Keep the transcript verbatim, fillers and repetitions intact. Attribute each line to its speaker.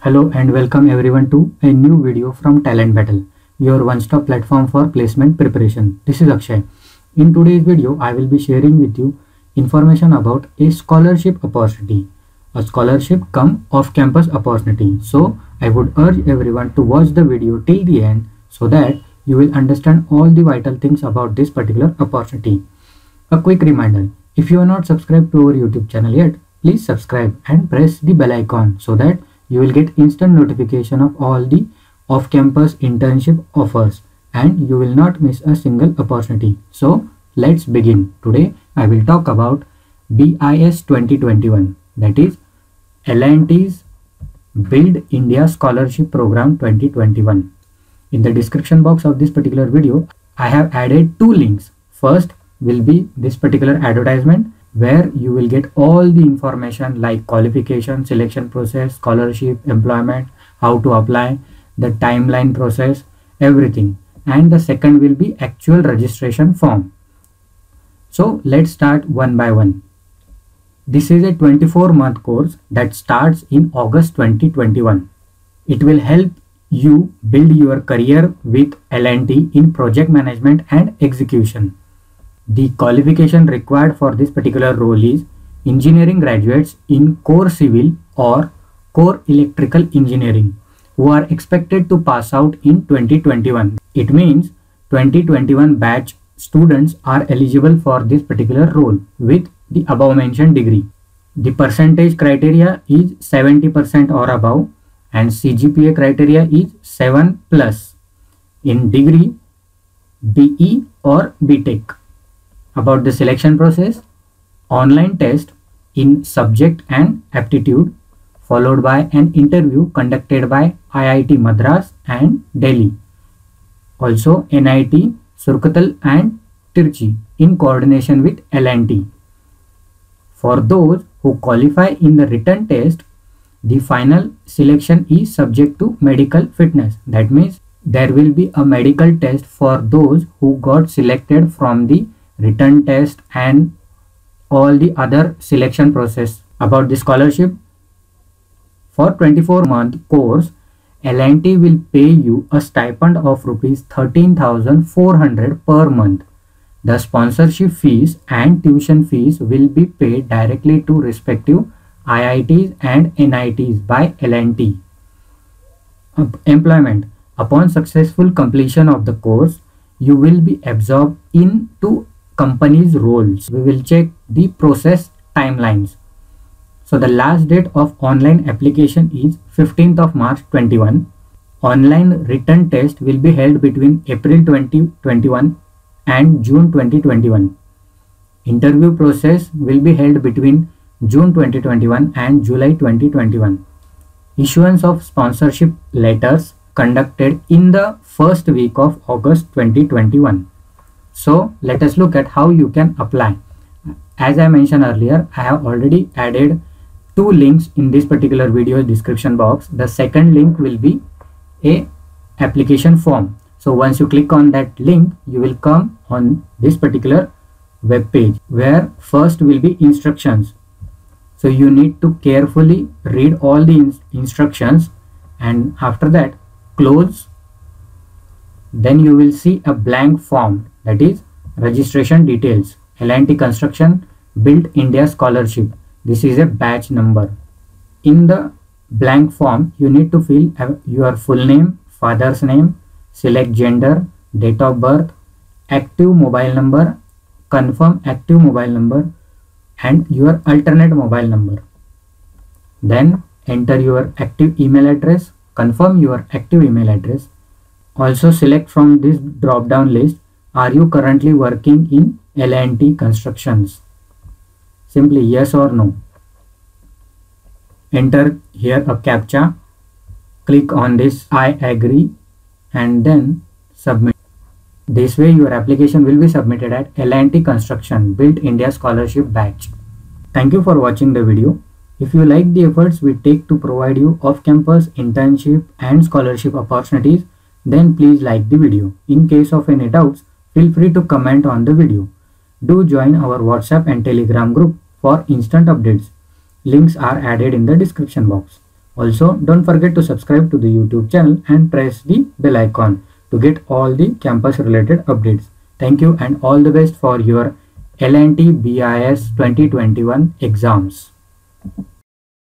Speaker 1: Hello and welcome everyone to a new video from Talent Battle, your one-stop platform for placement preparation. This is Akshay. In today's video, I will be sharing with you information about a scholarship opportunity, a scholarship come off-campus opportunity. So I would urge everyone to watch the video till the end so that you will understand all the vital things about this particular opportunity. A quick reminder, if you are not subscribed to our YouTube channel yet, please subscribe and press the bell icon so that you will get instant notification of all the off-campus internship offers and you will not miss a single opportunity. So let's begin. Today I will talk about B I S twenty twenty-one, that is L and T's Build India Scholarship Program twenty twenty-one. In the description box of this particular video, I have added two links. First will be this particular advertisement, where you will get all the information like qualification, selection process, scholarship, employment, how to apply, the timeline process, everything. And the second will be actual registration form. So let's start one by one. This is a twenty-four month course that starts in August twenty twenty-one. It will help you build your career with L and T in project management and execution. The qualification required for this particular role is engineering graduates in core civil or core electrical engineering who are expected to pass out in twenty twenty-one. It means twenty twenty-one batch students are eligible for this particular role with the above mentioned degree. The percentage criteria is seventy percent or above and C G P A criteria is seven plus in degree, B E or B Tech. About the selection process, online test in subject and aptitude followed by an interview conducted by I I T Madras and Delhi. Also N I T Surkatal and Tirchi in coordination with L and T. For those who qualify in the written test, the final selection is subject to medical fitness. That means there will be a medical test for those who got selected from the written test and all the other selection process. About the scholarship, for twenty-four month course, L and T will pay you a stipend of rupees thirteen thousand four hundred per month. The sponsorship fees and tuition fees will be paid directly to respective I I Ts and N I Ts by L and T. Employment. Upon successful completion of the course, you will be absorbed into company's roles. We will check the process timelines. So the last date of online application is fifteenth of March twenty-one. Online written test will be held between April twenty twenty-one and June twenty twenty-one. Interview process will be held between June twenty twenty-one and July twenty twenty-one. Issuance of sponsorship letters conducted in the first week of August twenty twenty-one. So let us look at how you can apply. As I mentioned earlier, I have already added two links in this particular video description box. The second link will be a application form. So once you click on that link, you will come on this particular web page where first will be instructions. So you need to carefully read all the in instructions and after that close. Then you will see a blank form, that is registration details, L and T Construction Build India Scholarship. This is a batch number. In the blank form, you need to fill your full name, father's name, select gender, date of birth, active mobile number, confirm active mobile number and your alternate mobile number. Then enter your active email address, confirm your active email address. Also select from this drop down list, are you currently working in L and T Constructions? Simply yes or no. Enter here a CAPTCHA, click on this I agree and then submit. This way your application will be submitted at L and T Construction Build India Scholarship Batch. Thank you for watching the video. If you like the efforts we take to provide you off-campus internship and scholarship opportunities, then please like the video. In case of any doubts, feel free to comment on the video. Do join our WhatsApp and Telegram group for instant updates. Links are added in the description box. Also, don't forget to subscribe to the YouTube channel and press the bell icon to get all the campus related updates. Thank you and all the best for your L and T B I S twenty twenty-one exams.